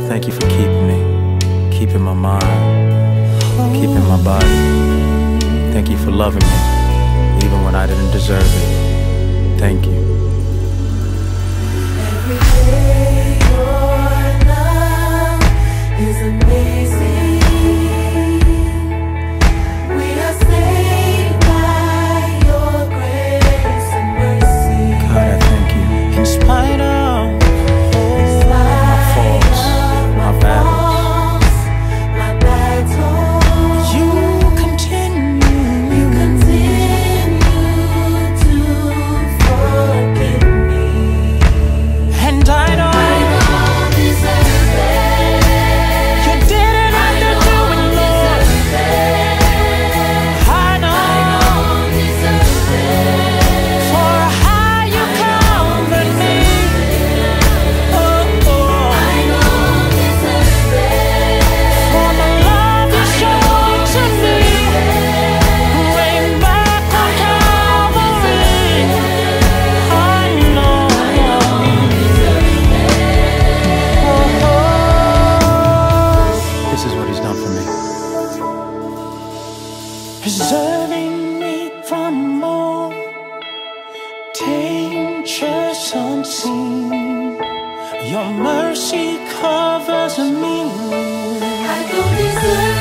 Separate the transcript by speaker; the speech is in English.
Speaker 1: Thank you for keeping me, keeping my mind, keeping my body. Thank you for loving me, even when I didn't deserve it. Thank you.
Speaker 2: Every day your love is amazing. We are saved by your grace and mercy.
Speaker 1: God, I thank you. In spite of preserving me from all dangers unseen. Your mercy covers me.
Speaker 2: I don't deserve